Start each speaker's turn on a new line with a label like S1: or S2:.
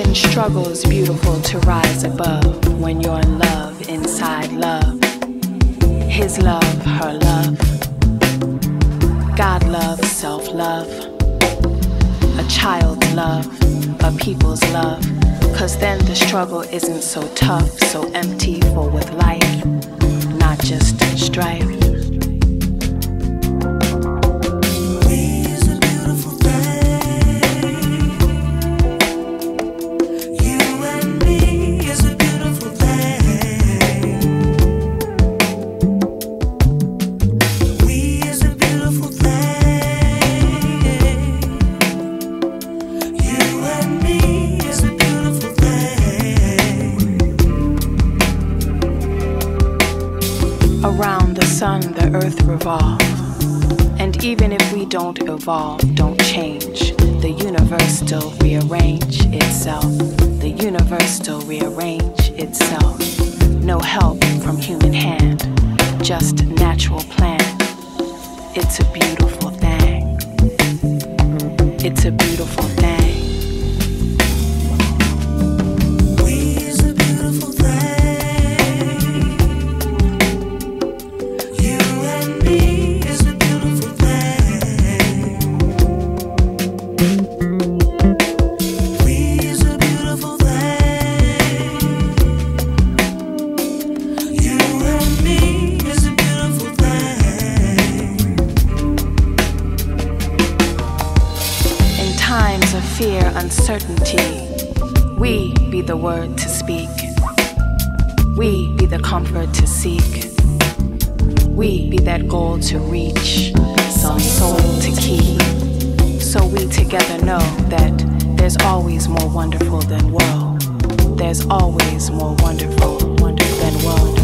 S1: Even struggle is beautiful to rise above when you're in love, inside love. His love, her love. God love, self-love. A child's love, a people's love. 'Cause then the struggle isn't so tough, so empty, full with life, not just strife. Around the sun, the earth revolves. And even if we don't evolve, don't change, the universe still rearrange itself. The universe still rearrange itself. No help from human hand, just natural plan. It's a beautiful thing. It's a beautiful thing. Times of fear, uncertainty, we be the word to speak. We be the comfort to seek. We be that goal to reach, some soul to keep. So we together know that there's always more wonderful than world. There's always more wonderful than world.